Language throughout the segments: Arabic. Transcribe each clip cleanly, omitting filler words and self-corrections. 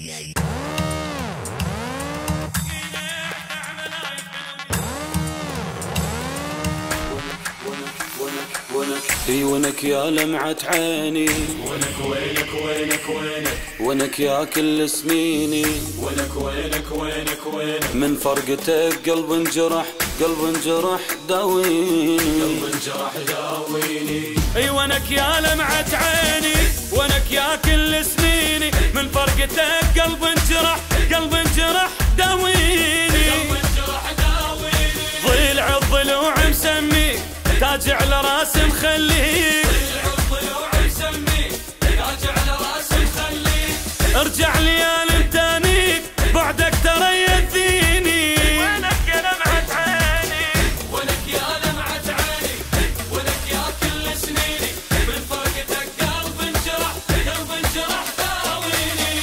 اي ونك يا لمعة عيني، ونك وينك وينك وينك، ونك يا كل سنيني، ونك وينك وينك وينك، من فرقتك قلب انجرح، قلب انجرح داويني، قلب انجرح داويني. اي ونك يا لمعة عيني، ونك يا كل سنيني، من فرقتك قلب انجرح، قلب انجرح داويني، قلب انجرح داويني. ضلع الضلوع مسمي تاج على راس مخليك، ضلع الضلوع مسمي تاج على راس مخليك. ارجع ليال تانيك بعدك ترى يأذيني. ونك يا لمعة عيني، ونك يا لمعة عيني، ونك يا كل سنيني، من فرقتك قلب انجرح، قلب انجرح داويني.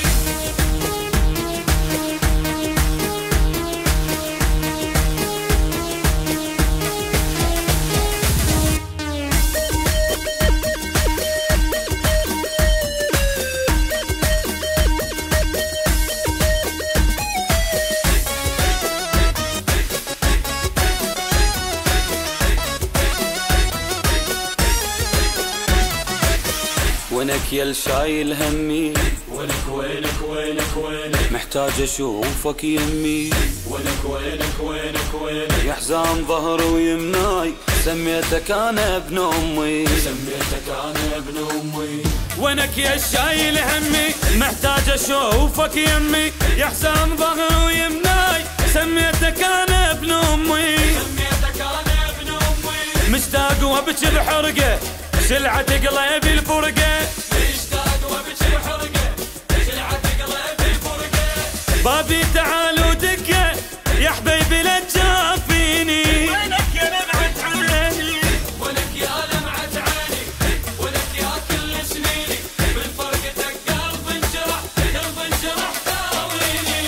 ونك يا الشايل همي، ونك وينك وينك وينك، محتاج اشوفك يمي، ونك وينك وينك وينك، يا حزام ظهر ويمناي سميتك انا ابن امي، سميتك انا ابن امي. ونك يا الشايل همي، محتاج اشوفك يمي، يا حزام ظهر ويمناي سميتك انا ابن امي، سميتك انا ابن امي. مشتاق وابكي بحرقه سلعة قلبي الفرقه، مشتاق وابكي بحرقه سلعة قلبي الفرقه. بابي تعال ودقه يا حبيبي لا تجافيني. ونك يا لمعة عيني، ونك يا لمعة عيني، ونك يا كل سنيني، من فرقتك قلب انجرح، قلب انجرح داويني.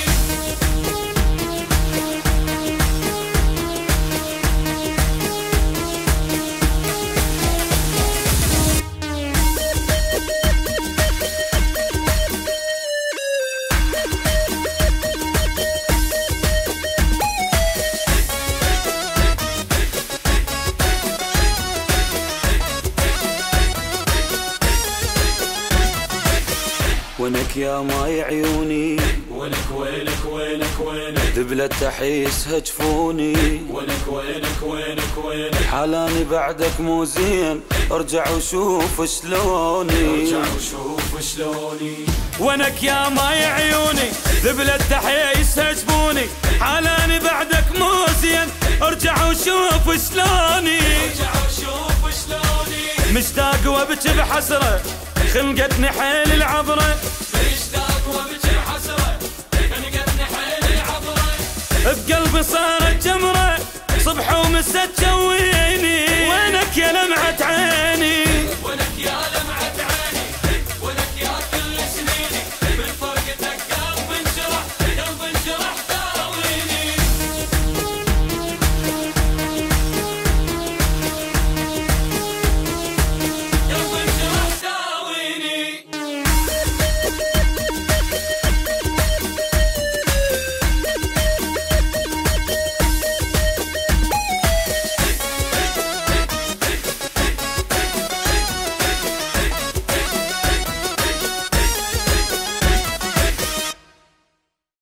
ونك يا ماي عيوني، ونك وينك وينك وينك، ذبلة تحيس هجفوني، ونك وينك وينك وينك، حالاني بعدك مو زين ارجع وشوف شلوني، ارجع وشوف شلوني. ونك يا ماي عيوني، ذبلة تحيس هجفوني، حالاني بعدك مو زين ارجع وشوف شلوني، ارجع وشوف شلوني. مشتاق وابكي بحسرة خنقتني حيل العبرة، مشتاق وابكي بحسرة خنقتني حيل العبرة. بقلبي صارت جمرة صبح ومسا تجويني. وينك يا لمعة عيني، ونك يا لمعة